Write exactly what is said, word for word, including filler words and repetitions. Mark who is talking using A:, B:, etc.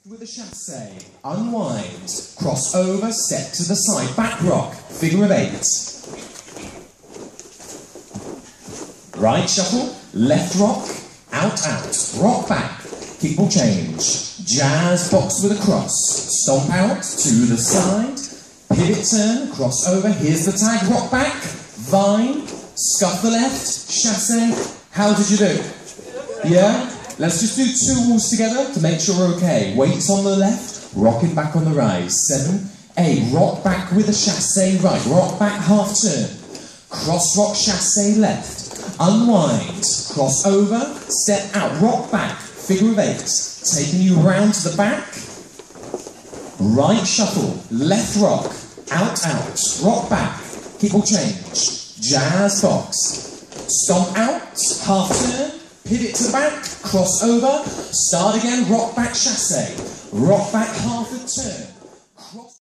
A: With a chassé, unwind, cross over, step to the side, back rock, figure of eight. Right shuffle, left rock, out, out, rock back, kick ball change, jazz box with a cross, stomp out, to the side, pivot turn, cross over, here's the tag, rock back, vine, scuff the left, chassé. How did you do? Yeah? Let's just do two walls together to make sure we're okay. Weights on the left, rocking back on the right. Seven, eight, rock back with a chassé right, rock back half turn. Cross rock chassé left, unwind, cross over, step out, rock back, figure of eight. Taking you round to the back. Right shuffle, left rock, out, out, rock back, kick or change, jazz box. Stomp out, half turn. Pivot to the back, cross over, start again, rock back chassé, rock back half a turn.